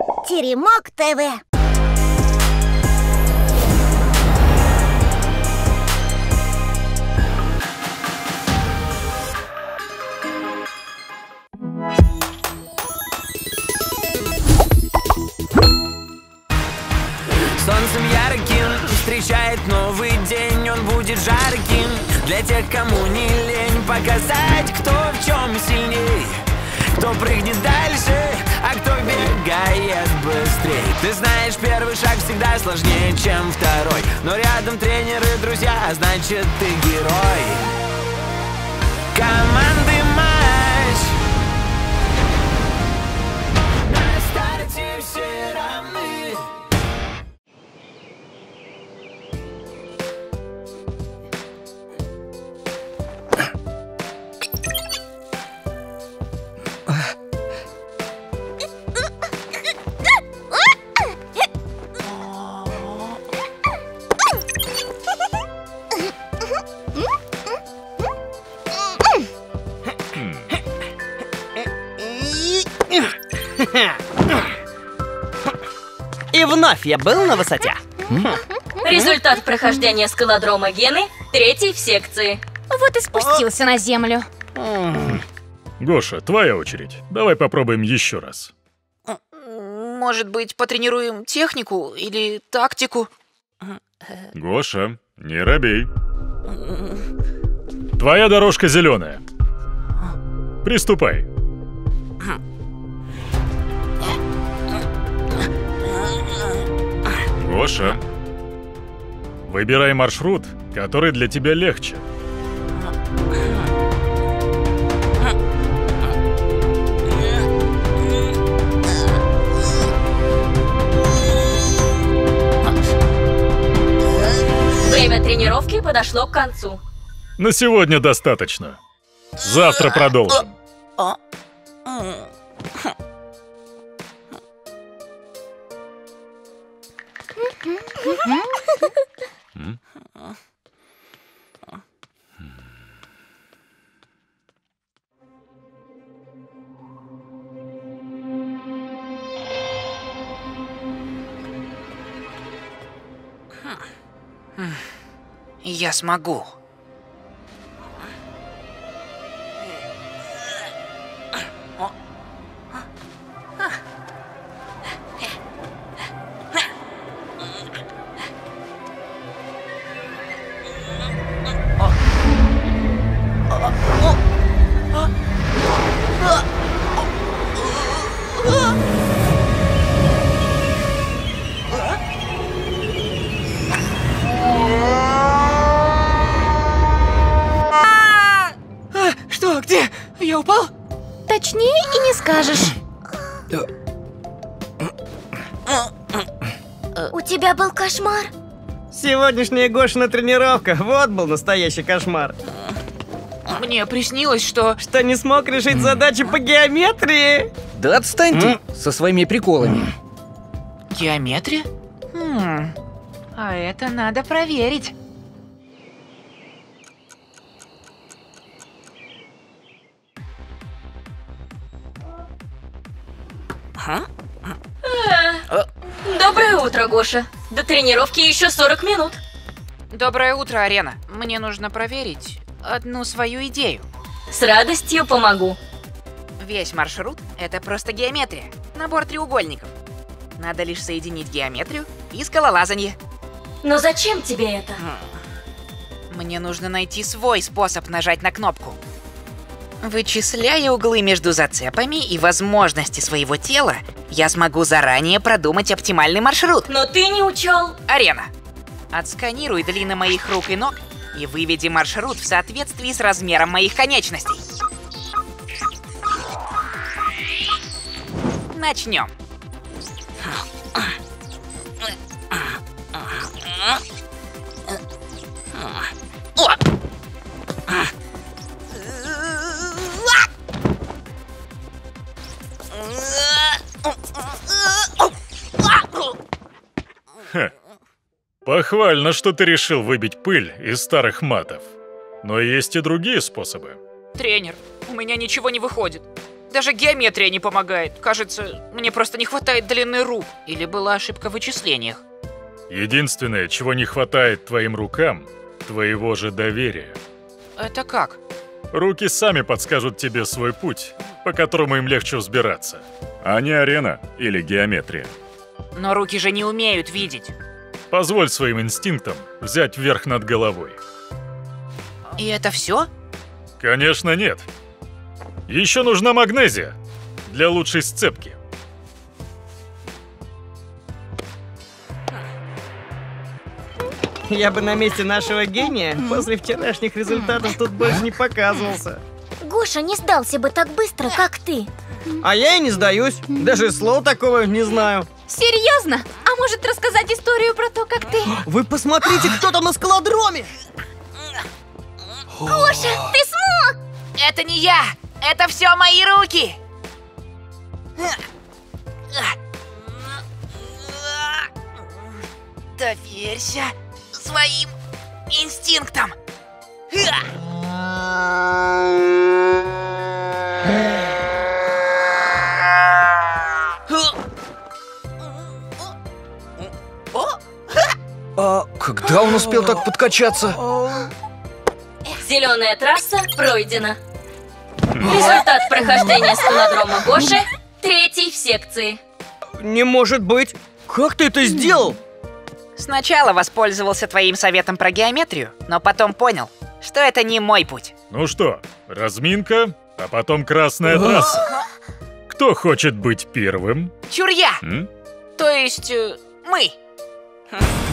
Теремок ТВ. Солнцем ярким встречает новый день, он будет жарким для тех, кому не лень показать, кто в чем сильней, кто прыгнет дальше, а кто бегает быстрей. Ты знаешь, первый шаг всегда сложнее, чем второй, но рядом тренеры, друзья, значит ты герой. Команды матч, на старте все равны. И вновь я был на высоте. Результат прохождения скалодрома Гены, 3-й в секции. Вот и спустился на землю. Гоша, твоя очередь. Давай попробуем еще раз. Может быть, потренируем технику или тактику? Гоша, не робей. Твоя дорожка зеленая. Приступай. Гоша, выбирай маршрут, который для тебя легче. Время тренировки подошло к концу. На сегодня достаточно. Завтра продолжим. Я смогу. Что, где? Я упал? Точнее и не скажешь. У тебя был кошмар? Сегодняшняя Гошина тренировка, вот был настоящий кошмар. Мне приснилось, что Что не смог решить задачи по геометрии. Да отстаньте со своими приколами. геометрия? А это надо проверить. Доброе утро, Гоша. До тренировки еще 40 минут. Доброе утро, Арена. Мне нужно проверить одну свою идею. С радостью помогу. Весь маршрут — это просто геометрия. Набор треугольников. Надо лишь соединить геометрию и скалолазанье. Но зачем тебе это? Мне нужно найти свой способ нажать на кнопку. Вычисляя углы между зацепами и возможности своего тела, я смогу заранее продумать оптимальный маршрут. Но ты не учел. Арена. Отсканируй длины моих рук и ног и выведи маршрут в соответствии с размером моих конечностей. Начнем. Похвально, что ты решил выбить пыль из старых матов. Но есть и другие способы. Тренер, у меня ничего не выходит. Даже геометрия не помогает. Кажется, мне просто не хватает длины рук. Или была ошибка в вычислениях. Единственное, чего не хватает твоим рукам, твоего же доверия. Это как? Руки сами подскажут тебе свой путь, по которому им легче взбираться, а не арена или геометрия. Но руки же не умеют видеть. Позволь своим инстинктам взять верх над головой. И это все? Конечно, нет. Еще нужна магнезия для лучшей сцепки. Я бы на месте нашего гения после вчерашних результатов тут больше не показывался. Гоша не сдался бы так быстро, как ты. А я и не сдаюсь. Даже слова такого не знаю. Серьезно? А может рассказать историю про то, как ты... Вы посмотрите, кто там на скалодроме! Гоша, ты смог! Это не я! Это все мои руки! Доверься своим инстинктам! А когда он успел так подкачаться? Зеленая трасса пройдена. Результат прохождения скалодрома Гоши третий в секции. Не может быть! Как ты это сделал? Сначала воспользовался твоим советом про геометрию, но потом понял, что это не мой путь. Ну что, разминка, а потом красная трасса. Кто хочет быть первым? Чур я! М? То есть, мы.